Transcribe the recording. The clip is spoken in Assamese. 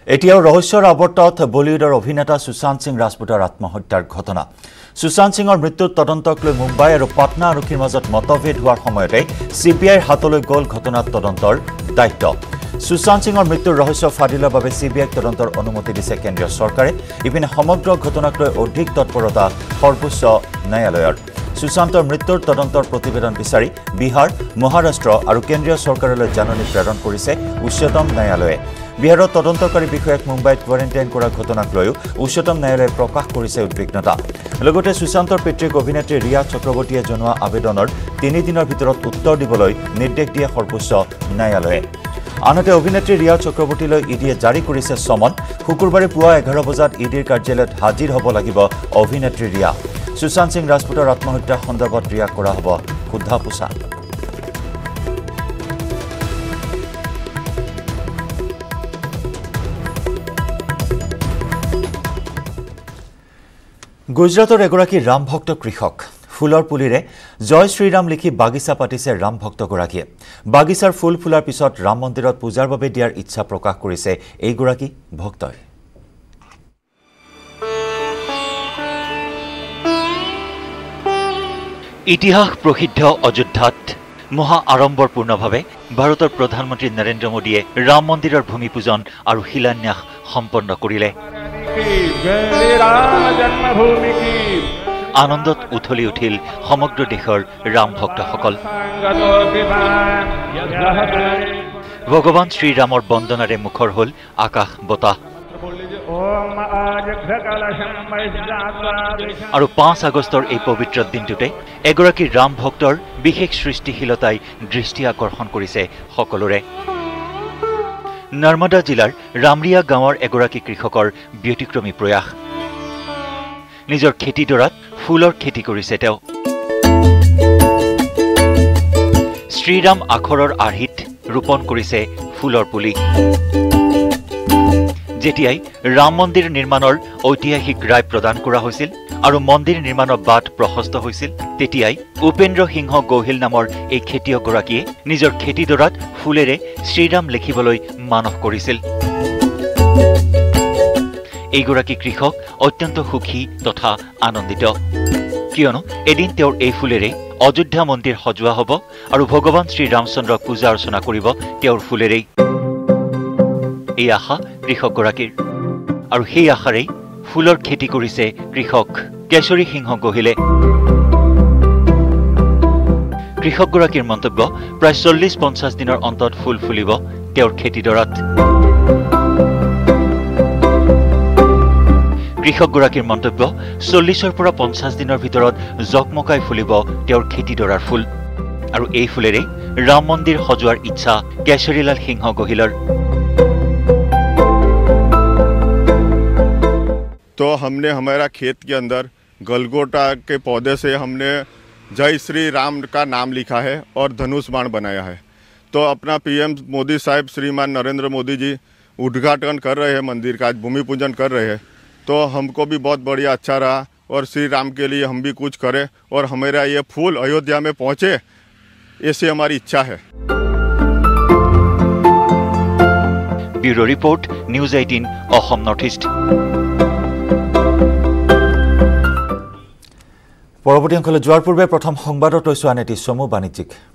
এতিয়াও ৰহস্যৰ আৱৰ্তত বলিউডৰ অভিনেতা সুশান্ত সিং ৰাজপুতৰ আত্মহত্যাৰ ঘটনা। সুশান্ত সিঙৰ মৃত্যুৰ তদন্তক লৈ মুম্বাই আৰু পাটনা আৰক্ষীৰ মাজত মতভেদ হোৱাৰ সময়তে চিবিআইৰ হাতলৈ গ'ল ঘটনাৰ তদন্তৰ দায়িত্ব। সুশান্ত সিঙৰ মৃত্যুৰ ৰহস্য ফাদিলৰ বাবে চিবিআইক তদন্তৰ অনুমতি দিছে কেন্দ্ৰীয় চৰকাৰে। ইপিনে সমগ্ৰ ঘটনাক লৈ অধিক তৎপৰতা সৰ্বোচ্চ ন্যায়ালয়ৰ। সুশান্তৰ মৃত্যুৰ তদন্তৰ প্ৰতিবেদন বিচাৰি বিহাৰ, মহাৰাষ্ট্ৰ আৰু কেন্দ্ৰীয় চৰকাৰলৈ জাননী প্ৰেৰণ কৰিছে উচ্চতম ন্যায়ালয়ে। বিহাৰৰ তদন্তকাৰী বিষয়াক মুম্বাইত কোৱাৰেণ্টাইন কৰা ঘটনাক লৈও উচ্চতম ন্যায়ালয়ে প্ৰকাশ কৰিছে উদ্বিগ্নতা। লগতে সুশান্তৰ পিতৃক অভিনেত্ৰী ৰিয়া চক্ৰৱৰ্তীয়ে জনোৱা আবেদনৰ 3 দিনৰ ভিতৰত উত্তৰ দিবলৈ নিৰ্দেশ দিয়ে সৰ্বোচ্চ ন্যায়ালয়ে। আনহাতে অভিনেত্ৰী ৰিয়া চক্ৰৱৰ্তীলৈ ইডিয়ে জাৰি কৰিছে সমন। শুকুৰবাৰে পুৱা 11 বজাত ইডিৰ কাৰ্যালয়ত হাজিৰ হ'ব লাগিব অভিনেত্ৰী ৰিয়া। সুশান্ত সিং ৰাজপুতৰ আত্মহত্যা সন্দৰ্ভত ৰিয়াক কৰা হ'ব সোধা-পোছা। গুজৰাটৰ এগৰাকী ৰাম ভক্ত কৃষক ফুলৰ পুলিৰে জয় শ্ৰীৰাম লিখি বাগিচা পাতিছে ৰাম ভক্তগৰাকীয়ে। বাগিচাৰ ফুল ফুলাৰ পিছত ৰাম মন্দিৰত পূজাৰ বাবে দিয়াৰ ইচ্ছা প্ৰকাশ কৰিছে এইগৰাকী ভক্তই। ইতিহাস প্ৰসিদ্ধ অযোধ্যাত মহা আড়ম্বৰপূৰ্ণভাৱে ভাৰতৰ প্ৰধানমন্ত্ৰী নৰেন্দ্ৰ মোদীয়ে ৰাম মন্দিৰৰ ভূমি পূজন আৰু শিলান্যাস সম্পন্ন কৰিলে। আনন্দত উথলি উঠিল সমগ্ৰ দেশৰ ৰাম ভক্তসকল। ভগৱান শ্ৰীৰামৰ বন্দনাৰে মুখৰ হ'ল আকাশ বতাহ। আৰু 5 আগষ্টৰ এই পবিত্ৰ দিনটোতে এগৰাকী ৰাম ভক্তৰ বিশেষ সৃষ্টিশীলতাই দৃষ্টি আকৰ্ষণ কৰিছে সকলোৰে। নৰ্মদা জিলাৰ ৰামৰিয়া গাঁৱৰ এগৰাকী কৃষকৰ ব্যতিক্ৰমী প্ৰয়াস। নিজৰ খেতিডৰাত ফুলৰ খেতি কৰিছে তেওঁ। শ্ৰীৰাম আখৰৰ আৰ্হিত ৰোপণ কৰিছে ফুলৰ পুলি। যেতিয়াই ৰাম মন্দিৰ নিৰ্মাণৰ ঐতিহাসিক ৰায় প্ৰদান কৰা হৈছিল আৰু মন্দিৰ নিৰ্মাণৰ বাট প্ৰশস্ত হৈছিল, তেতিয়াই উপেন্দ্ৰ সিংহ গোহিল নামৰ এই খেতিয়কগৰাকীয়ে নিজৰ খেতিডৰাত ফুলেৰে শ্ৰীৰাম লিখিবলৈ মানস কৰিছিল। এইগৰাকী কৃষক অত্যন্ত সুখী তথা আনন্দিত, কিয়নো এদিন তেওঁৰ এই ফুলেৰে অযোধ্যা মন্দিৰ সজোৱা হ'ব আৰু ভগৱান শ্ৰীৰামচন্দ্ৰক পূজা অৰ্চনা কৰিব তেওঁৰ ফুলেৰেই। এই আশা কৃষকগৰাকীৰ, আৰু সেই আশাৰেই ফুলৰ খেতি কৰিছে কৃষক কেশৰী সিংহ গোহিলে। কৃষকগৰাকীৰ মন্তব্য, প্ৰায় 40-50 দিনৰ অন্তত ফুল ফুলিব তেওঁৰ খেতিডৰাত। কৃষকগৰাকীৰ মন্তব্য, 40ৰ পৰা 50 দিনৰ ভিতৰত জকমকাই ফুলিব তেওঁৰ খেতিডৰাৰ ফুল। আৰু এই ফুলেৰে ৰাম মন্দিৰ সজোৱাৰ ইচ্ছা কেশৰীলাল সিংহ গোহিলৰ। तो हमने हमारा खेत के अंदर गलगोटा के पौधे से हमने जय श्री राम का नाम लिखा है और धनुष बाण बनाया है। तो अपना पीएम मोदी साहब श्रीमान नरेंद्र मोदी जी उद्घाटन कर रहे हैं मंदिर का, आज भूमि पूजन कर रहे हैं। तो हमको भी बहुत बढ़िया अच्छा रहा और श्री राम के लिए हम भी कुछ करें और हमारा ये फूल अयोध्या में पहुँचे, ऐसी हमारी इच्छा है। Bureau report, news 18 Assam north east. পৰৱৰ্তী অংশলৈ যোৱাৰ পূৰ্বে প্ৰথম সংবাদত লৈছো আন এটি চমু বাণিজ্যিক